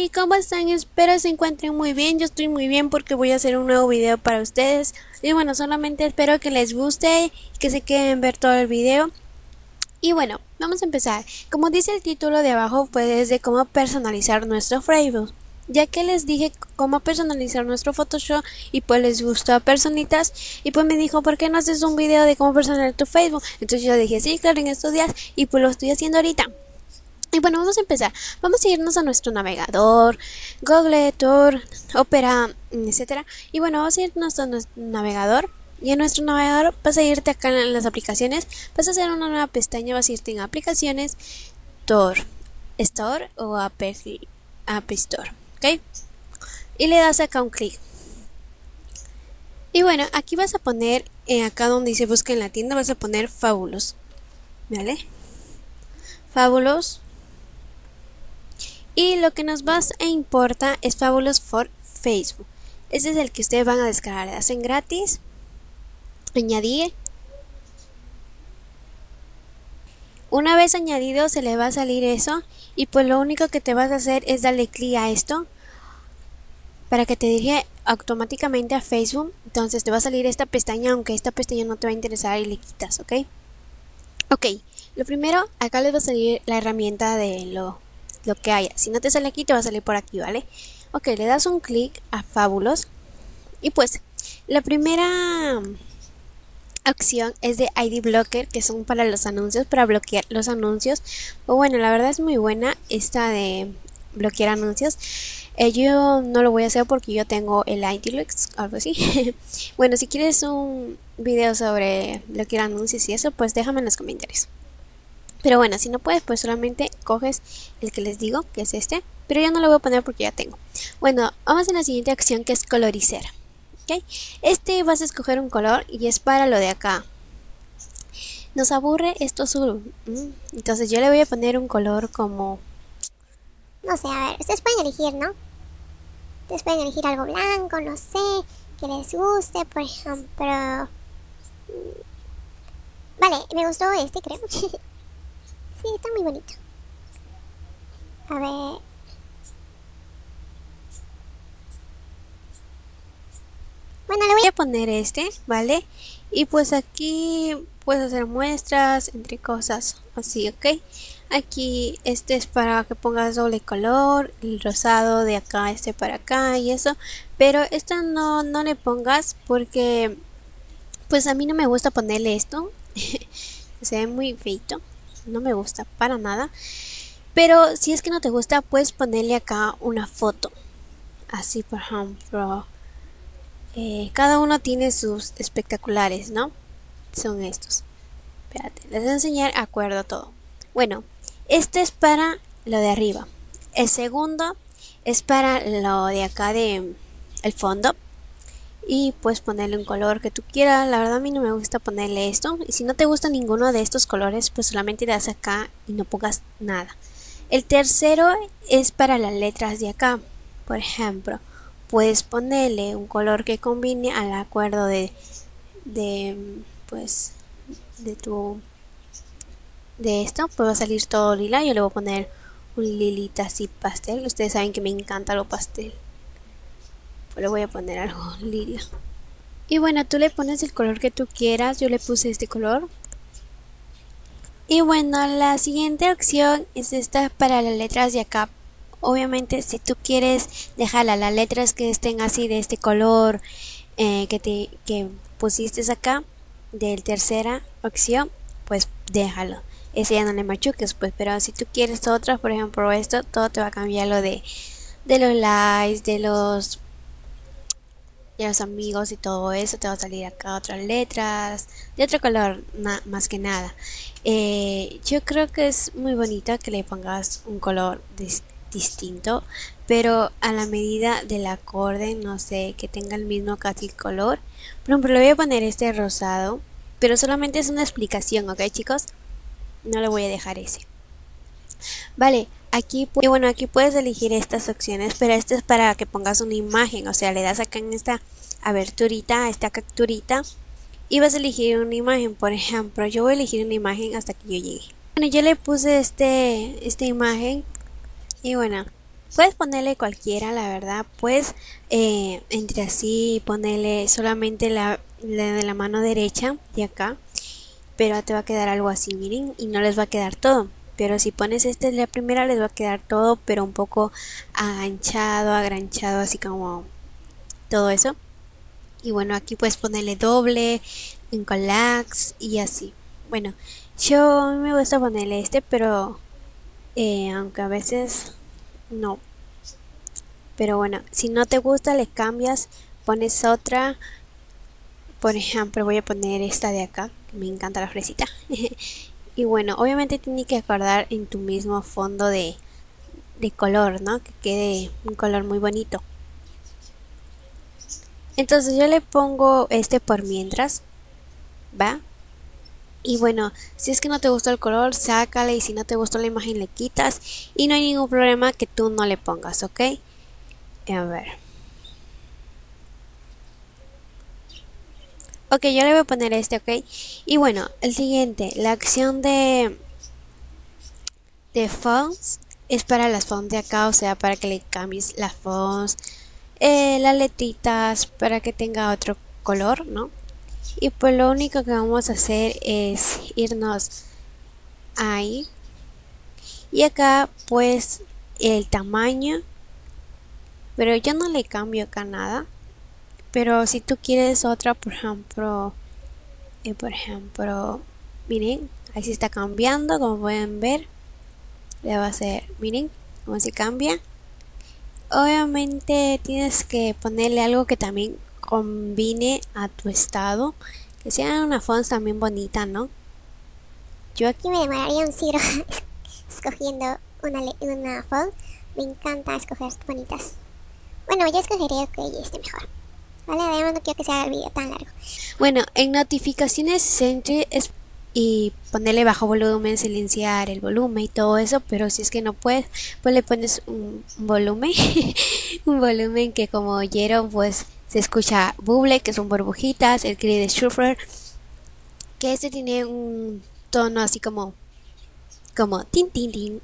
y ¿cómo están? Espero se encuentren muy bien. Yo estoy muy bien porque voy a hacer un nuevo video para ustedes. Y bueno, solamente espero que les guste y que se queden ver todo el video. Y bueno, vamos a empezar. Como dice el título de abajo, pues es de cómo personalizar nuestro Facebook. Ya que les dije cómo personalizar nuestro Photoshop y pues les gustó a personitas y pues me dijo, ¿por qué no haces un video de cómo personalizar tu Facebook? Entonces yo dije, sí, claro, en estos días, y pues lo estoy haciendo ahorita. Y bueno, vamos a empezar. Vamos a irnos a nuestro navegador, Google, Tor, Opera, etcétera. Y bueno, vamos a irnos a nuestro navegador. Y en nuestro navegador vas a irte acá en las aplicaciones. Vas a hacer una nueva pestaña, vas a irte en aplicaciones, Tor, Store o App Store. ¿Ok? Y le das acá un clic. Y bueno, aquí vas a poner, acá donde dice busca en la tienda, vas a poner Fabulous. ¿Vale? Fabulous. Y lo que nos más importa es Fabulous for Facebook. Ese es el que ustedes van a descargar. Le hacen gratis. Añadir. Una vez añadido se le va a salir eso. Y pues lo único que te vas a hacer es darle clic a esto. Para que te dirija automáticamente a Facebook. Entonces te va a salir esta pestaña. Aunque esta pestaña no te va a interesar y le quitas. ¿Ok? Ok. Lo primero, acá les va a salir la herramienta de lo que haya. Si no te sale aquí, te va a salir por aquí, ¿vale? Ok, le das un clic a Fabulous. Y pues, la primera opción es de ID Blocker, que son para los anuncios, para bloquear los anuncios. O bueno, la verdad es muy buena esta de bloquear anuncios. Yo no lo voy a hacer porque yo tengo el IDLux, algo así. Bueno, si quieres un video sobre bloquear anuncios y eso, pues déjame en los comentarios. Pero bueno, si no puedes, pues solamente coges el que les digo, que es este. Pero yo no lo voy a poner porque ya tengo. Bueno, vamos a la siguiente acción, que es colorizar. ¿Ok? Este vas a escoger un color y es para lo de acá. Nos aburre esto azul. Entonces yo le voy a poner un color como... No sé, a ver, ustedes pueden elegir, ¿no? Ustedes pueden elegir algo blanco, no sé, que les guste, por ejemplo... Vale, me gustó este, creo. Sí, está muy bonito. A ver... Bueno, le voy a poner este, ¿vale? Y pues aquí puedes hacer muestras entre cosas así, ¿ok? Aquí este es para que pongas doble color, el rosado de acá, este para acá y eso. Pero esto no le pongas porque pues a mí no me gusta ponerle esto. Se ve muy feito, no me gusta para nada. Pero si es que no te gusta, puedes ponerle acá una foto. Así, por ejemplo... cada uno tiene sus espectaculares, ¿no? Son estos. Espérate, les voy a enseñar acuerdo todo. Bueno, este es para lo de arriba. El segundo es para lo de acá de el fondo. Y puedes ponerle un color que tú quieras. La verdad a mí no me gusta ponerle esto. Y si no te gusta ninguno de estos colores, pues solamente le das acá y no pongas nada. El tercero es para las letras de acá. Por ejemplo, puedes ponerle un color que combine al acuerdo de esto. Pues va a salir todo lila. Yo le voy a poner un lilita así pastel. Ustedes saben que me encanta lo pastel. Pues le voy a poner algo lila. Y bueno, tú le pones el color que tú quieras. Yo le puse este color. Y bueno, la siguiente opción es esta para las letras de acá. Obviamente si tú quieres dejarla, las letras que estén así de este color que pusiste acá, de tercera opción, pues déjalo. Ese ya no le machuques, pues, pero si tú quieres otra, por ejemplo esto, todo te va a cambiar lo de los likes, de los amigos y todo eso. Te va a salir acá otras letras de otro color, más que nada. Yo creo que es muy bonito que le pongas un color distinto, pero a la medida del acorde, no sé, que tenga el mismo casi color. Por ejemplo, le voy a poner este rosado, pero solamente es una explicación, ¿ok, chicos? No le voy a dejar ese. Vale, aquí puedes elegir estas opciones, pero esto es para que pongas una imagen. O sea, le das acá en esta aberturita, esta capturita, y vas a elegir una imagen. Por ejemplo, yo voy a elegir una imagen hasta que yo llegue. Bueno, yo le puse esta imagen. Y bueno, Puedes ponerle cualquiera, la verdad. Puedes entre así ponerle solamente la de la mano derecha de acá, pero te va a quedar algo así, miren, y no les va a quedar todo. Pero si pones este de la primera les va a quedar todo, pero un poco aganchado, agranchado, así como todo eso. Y bueno, aquí puedes ponerle doble, en collage y así. Bueno, yo a mí me gusta ponerle este, pero aunque a veces no. Pero bueno, si no te gusta le cambias, pones otra. Por ejemplo, voy a poner esta de acá, que me encanta la fresita. Y bueno, obviamente tiene que acordar en tu mismo fondo de color, ¿no? Que quede un color muy bonito. Entonces yo le pongo este por mientras, ¿va? Y bueno, si es que no te gustó el color, sácale, y si no te gustó la imagen le quitas y no hay ningún problema que tú no le pongas, ¿ok? A ver. Ok, yo le voy a poner este, ¿ok? Y bueno, el siguiente, la acción de fonts es para las fonts de acá, o sea, para que le cambies las fonts, las letritas, para que tenga otro color, ¿no? Y pues lo único que vamos a hacer es irnos ahí y acá pues el tamaño, pero yo no le cambio acá nada. Pero si tú quieres otra, por ejemplo, miren, ahí se está cambiando, como pueden ver, le va a hacer, miren, cómo se cambia. Obviamente tienes que ponerle algo que también combine a tu estado, que sea una font también bonita, ¿no? Yo aquí me demoraría un siglo escogiendo una font. Me encanta escoger bonitas. Bueno, yo escogería que este mejor. Vale, además no quiero que sea el video tan largo. Bueno, en notificaciones siempre es y ponerle bajo volumen, silenciar el volumen y todo eso, pero si es que no puedes, pues le pones un volumen, un volumen que como oyeron, pues se escucha bubble, que son burbujitas, el grid de Shuffler, que este tiene un tono así como tin tin tin.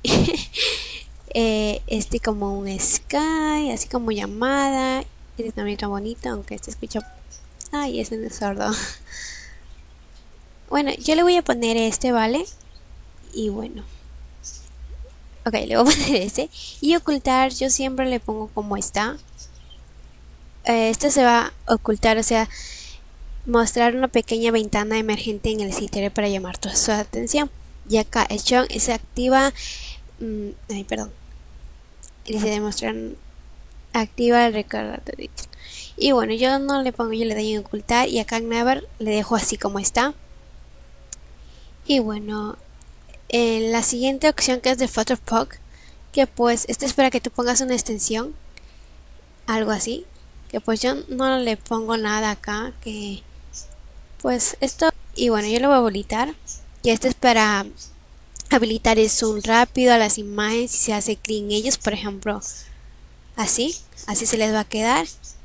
Este como un sky, así como llamada. Este también está bonito, aunque este escucha. Ay, ese es sordo. Bueno, yo le voy a poner este, ¿vale? Y bueno. Ok, le voy a poner este. Y ocultar, yo siempre le pongo como está. Este se va a ocultar, o sea, mostrar una pequeña ventana emergente en el sitio para llamar tu atención. Y acá el show se activa. Ay, perdón. Dice demostrar. Activa el recordatorio. Y bueno, yo no le pongo, yo le doy en ocultar. Y acá en Never le dejo así como está. Y bueno, la siguiente opción que es de Photopop, que pues este es para que tú pongas una extensión, algo así, que pues yo no le pongo nada acá, que pues esto. Y bueno, yo lo voy a habilitar, y este es para habilitar el zoom rápido a las imágenes. Si se hace clic en ellos, por ejemplo, así se les va a quedar.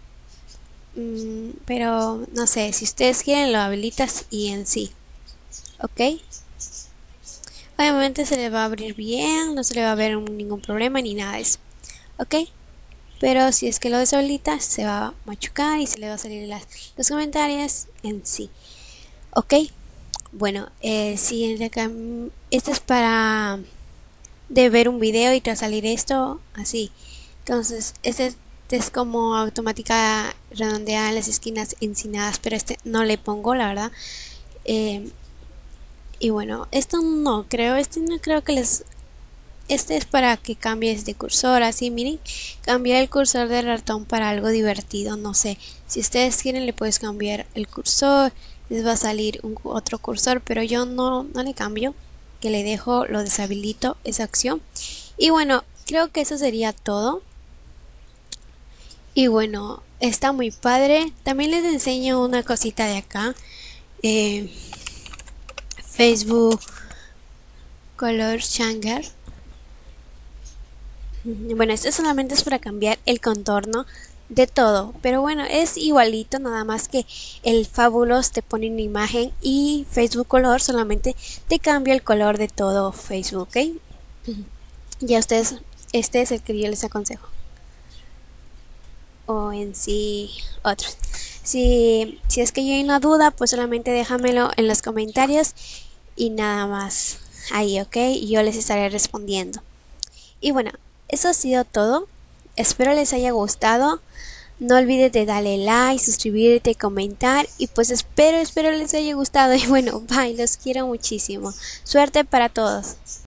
Pero no sé, si ustedes quieren lo habilitas y en sí. Ok, obviamente se le va a abrir bien, no se le va a ver ningún problema ni nada de eso. Ok, pero si es que lo deshabilitas se va a machucar y se le va a salir los comentarios en sí. Ok, bueno, siguiente acá, este es para de ver un video y te va a salir esto así. Entonces este es como automática, redondeada las esquinas encinadas, pero este no le pongo, la verdad. Y bueno, esto no creo, este es para que cambies de cursor, así miren, cambiar el cursor del ratón para algo divertido, no sé, si ustedes quieren le puedes cambiar el cursor, les va a salir otro cursor, pero yo no le cambio, que le dejo, lo deshabilito esa acción. Y bueno, creo que eso sería todo. Y bueno, está muy padre. También les enseño una cosita de acá. Facebook Color Changer. Bueno, esto solamente es para cambiar el contorno de todo, pero bueno, es igualito, nada más que el Fabulous te pone una imagen y Facebook Color solamente te cambia el color de todo Facebook, ¿ok? Ya ustedes este es el que yo les aconsejo. O en sí otros. Si es que yo hay una duda, pues solamente déjamelo en los comentarios y nada más ahí, ¿ok? Y yo les estaré respondiendo. Y bueno, eso ha sido todo. Espero les haya gustado. No olvides de darle like, suscribirte, comentar. Y pues espero les haya gustado. Y bueno, bye, los quiero muchísimo. Suerte para todos.